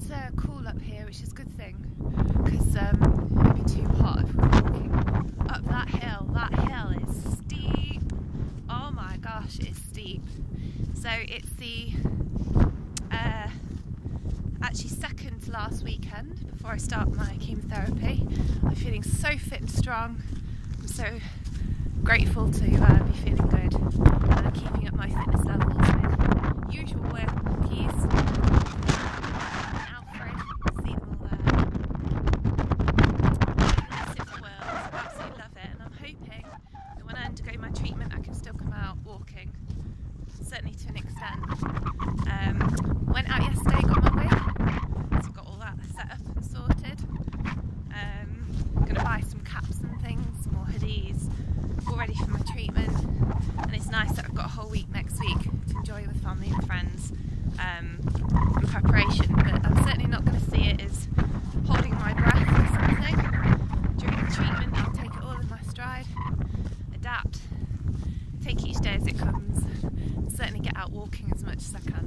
It's cool up here, which is a good thing, because it would be too hot if we were walking up that hill. That hill is steep. Oh my gosh, it's steep. So it's the actually second to last weekend before I start my chemotherapy. I'm feeling so fit and strong. I'm so grateful to be feeling good and keeping up my fitness levels with usual workies. Alfred, see them all there. Massive world, absolutely love it, and I'm hoping that when I undergo my treatment I can still come out walking, certainly to an extent. Went out yesterday, got my wig, so got all that set up and sorted. I'm going to buy some caps and things, some more hoodies, all ready for my treatment, and it's nice that I've got a whole week next week to enjoy with family and friends in preparation, but I'm certainly not going to see it as holding my breath or something. During the treatment I'll take it all in my stride, adapt, take each day as it comes, and certainly get out walking as much as I can.